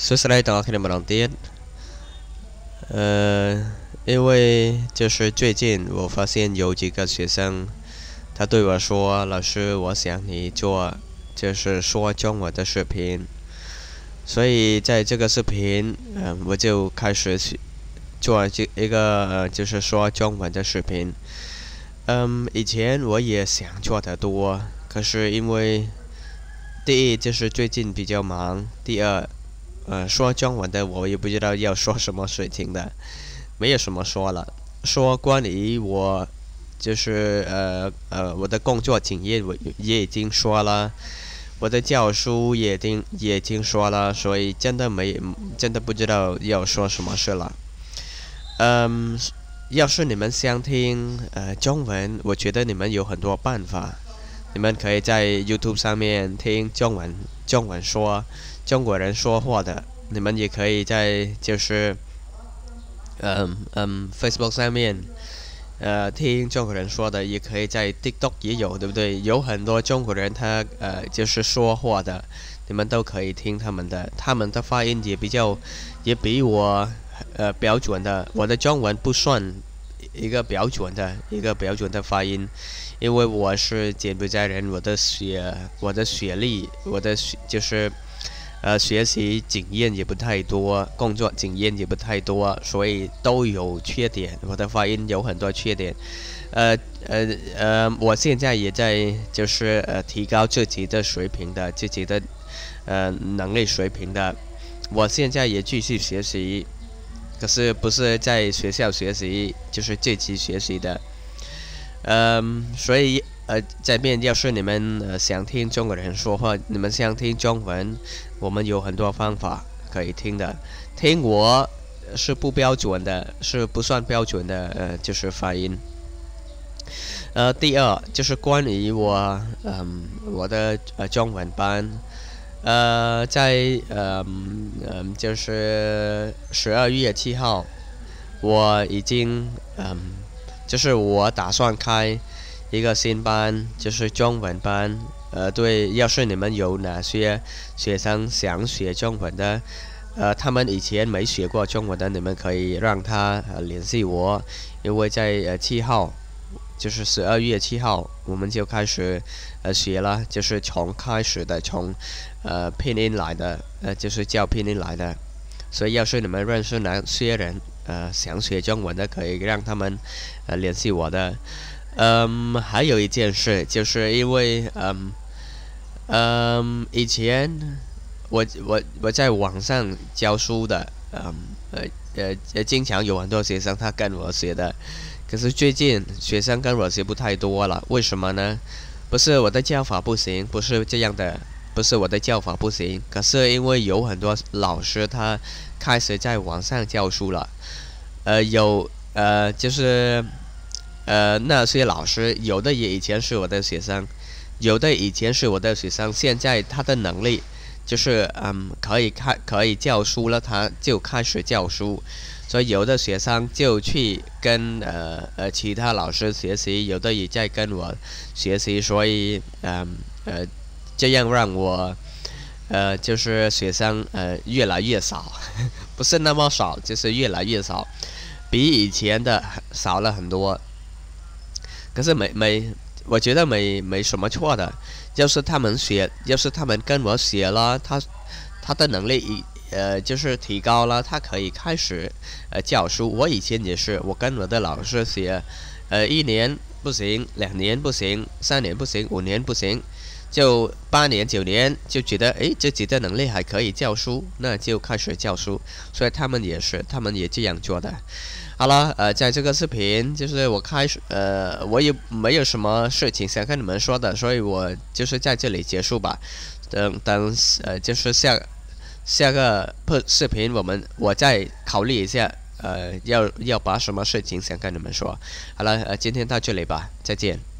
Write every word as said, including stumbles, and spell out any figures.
说实来，等我看你们两天，呃，因为就是最近我发现有几个学生，他对我说：“老师，我想你做就是说中文的视频。”所以在这个视频，嗯、呃，我就开始去做这一个呃，就是说中文的视频。嗯，以前我也想做的多，可是因为第一就是最近比较忙，第二。呃，说中文的我也不知道要说什么事情的，没有什么说了。说关于我，就是呃呃我的工作经验，我也已经说了，我的教书也已经也已经说了，所以真的没真的不知道要说什么事了。嗯，要是你们想听呃中文，我觉得你们有很多办法，你们可以在 YouTube 上面听中文中文说。中国人说话的，你们也可以在就是嗯嗯 Facebook 上面呃听中国人说的，也可以在 TikTok 也有，对不对？有很多中国人他呃就是说话的，你们都可以听他们的，他们的发音也比较也比我呃标准的，我的中文不算一个标准的一个标准的发音，因为我是柬埔寨人，我的学我的学历我的就是。呃，学习经验也不太多，工作经验也不太多，所以都有缺点。我的发音有很多缺点。呃呃呃，我现在也在就是呃提高自己的水平的，自己的呃能力水平的。我现在也继续学习，可是不是在学校学习，就是自己学习的。嗯，所以。呃，这边要是你们呃想听中国人说话，你们想听中文，我们有很多方法可以听的。听我是不标准的，是不算标准的，呃，就是发音。呃，第二就是关于我，嗯，我的呃中文班，呃，在嗯嗯，就是十二月七号，我已经嗯，就是我打算开。一个新班就是中文班，呃，对，要是你们有哪些学生想学中文的，呃，他们以前没学过中文的，你们可以让他、呃、联系我，因为在呃七号，就是十二月七号，我们就开始呃学了，就是从开始的从呃拼音来的，呃就是教拼音来的，所以要是你们认识哪些人，呃想学中文的，可以让他们呃联系我的。嗯，还有一件事，就是因为嗯嗯，以前我我我在网上教书的，嗯呃呃呃，经常有很多学生他跟我学的，可是最近学生跟我学不太多了，为什么呢？不是我的教法不行，不是这样的，不是我的教法不行，可是因为有很多老师他开始在网上教书了，呃，有呃就是。呃，那些老师有的也以前是我的学生，有的以前是我的学生，现在他的能力就是嗯可以开可以教书了，他就开始教书，所以有的学生就去跟呃呃其他老师学习，有的也在跟我学习，所以嗯呃这样让我呃就是学生呃越来越少，不是那么少，就是越来越少，比以前的少了很多。可是没没，我觉得没没什么错的。要是他们学，要是他们跟我学了，他他的能力一呃就是提高了，他可以开始呃教书。我以前也是，我跟我的老师学，呃一年不行，两年不行，三年不行，五年不行，就八年九年就觉得诶自己的能力还可以教书，那就开始教书。所以他们也是，他们也这样做的。好了，呃，在这个视频就是我开始，呃，我也没有什么事情想跟你们说的，所以我就是在这里结束吧。等等，呃，就是下下个视频，我们我再考虑一下，呃，要要把什么事情想跟你们说。好了，呃，今天到这里吧，再见。